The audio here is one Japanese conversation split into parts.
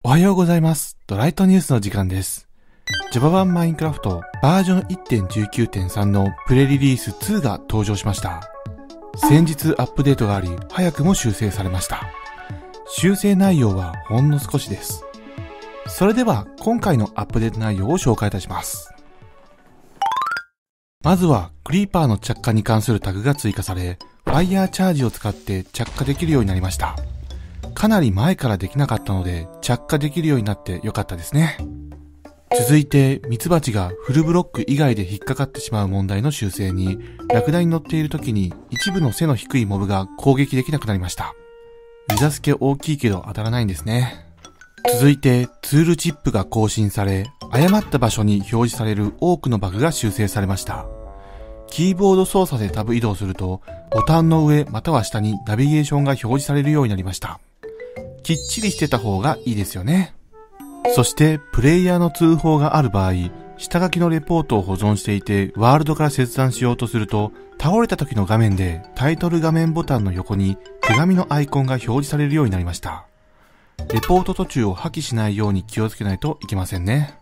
おはようございます。ドライトニュースの時間です。Java 版マインクラフトバージョン 1.19.3 のプレリリース2が登場しました。先日アップデートがあり、早くも修正されました。修正内容はほんの少しです。それでは今回のアップデート内容を紹介いたします。まずはクリーパーの着火に関するタグが追加され、ファイヤーチャージを使って着火できるようになりました。かなり前からできなかったので着火できるようになってよかったですね。続いてミツバチがフルブロック以外で引っかかってしまう問題の修正に、ラクダに乗っている時に一部の背の低いモブが攻撃できなくなりました。ビザスケ大きいけど当たらないんですね。続いてツールチップが更新され、誤った場所に表示される多くのバグが修正されました。キーボード操作でタブ移動すると、ボタンの上または下にナビゲーションが表示されるようになりました。きっちりしてた方がいいですよね。そしてプレイヤーの通報がある場合、下書きのレポートを保存していてワールドから切断しようとすると、倒れた時の画面でタイトル画面ボタンの横に手紙のアイコンが表示されるようになりました。レポート途中を破棄しないように気をつけないといけませんね。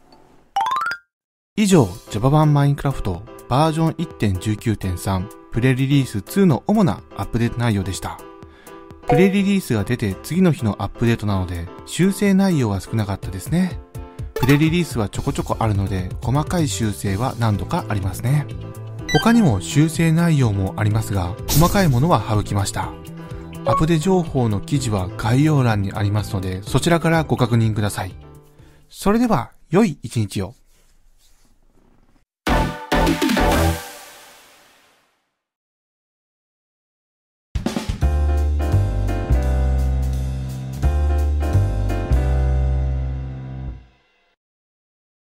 以上、Java 版マインクラフトバージョン 1.19.3 プレリリース2の主なアップデート内容でした。プレリリースが出て次の日のアップデートなので修正内容は少なかったですね。プレリリースはちょこちょこあるので細かい修正は何度かありますね。他にも修正内容もありますが、細かいものは省きました。アップデ情報の記事は概要欄にありますので、そちらからご確認ください。それでは良い一日を。